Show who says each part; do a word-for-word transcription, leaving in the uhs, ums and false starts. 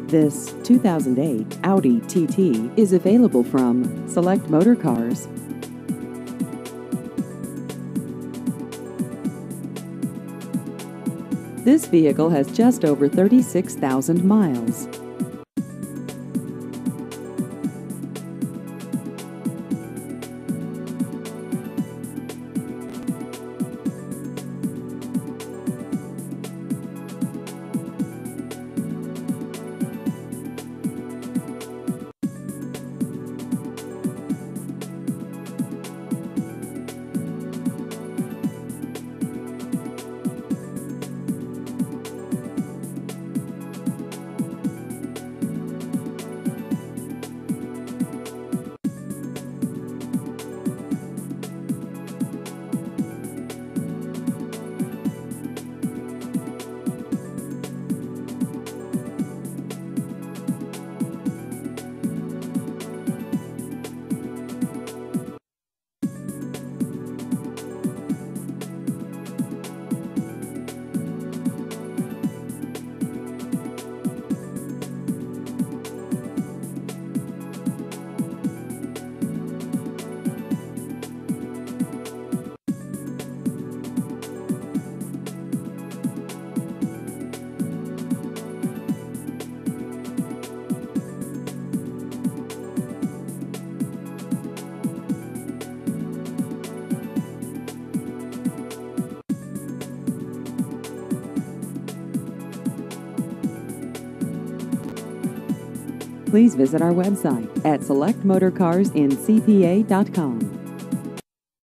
Speaker 1: This two thousand eight Audi T T is available from Select Motor Cars. This vehicle has just over thirty-six thousand miles. Please visit our website at select motor cars in c p a dot com.